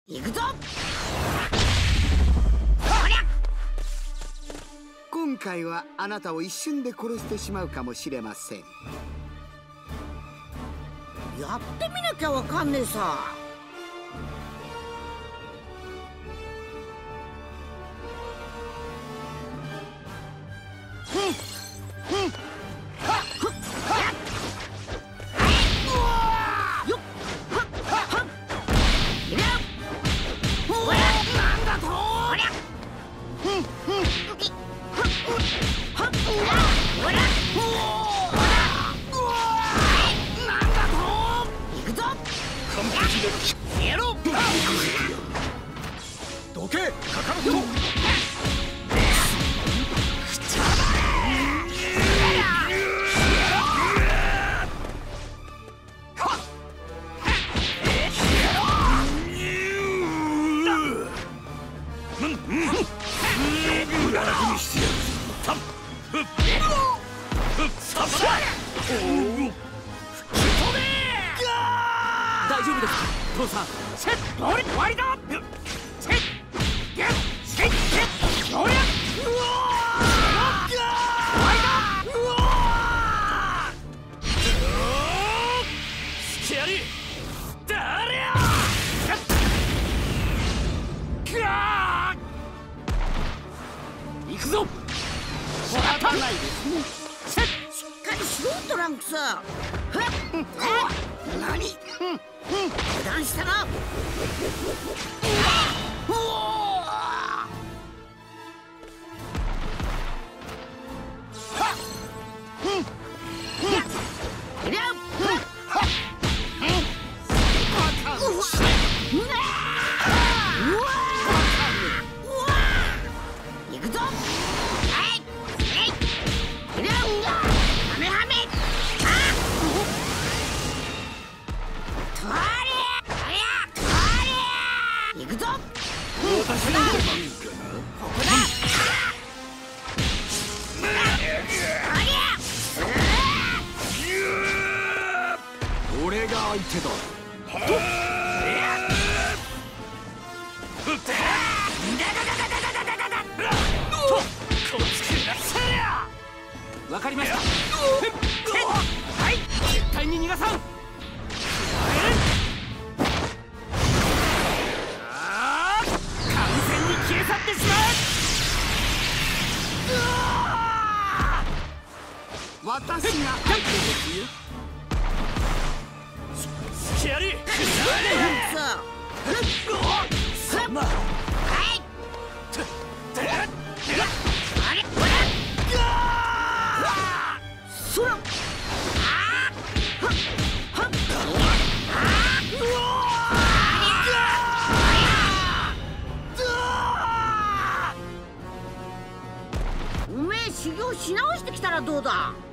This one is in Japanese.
行くぞ。 今回はあなたを一瞬で殺してしまうかもしれません。 やってみなきゃわかんねえさ。 どけ、かかると。 大丈夫ですか、父さん。 セット、終わりだ。セッゲッセッゲッよりゃうわー終わりだ。うわースケアリー誰や行くぞ。仕方ないですね。セッしっかりしろトランクス。 何？ 油断したな。行くぞ。行くぞ。 私の出番かな。 ここだ。 俺が相手だ。 わかりました。はい、絶対に逃がさん。完全に消え去ってしまう。 私が相手ですよ。 スケアリーそんな。そら。おめえ修行し直してきたらどうだ。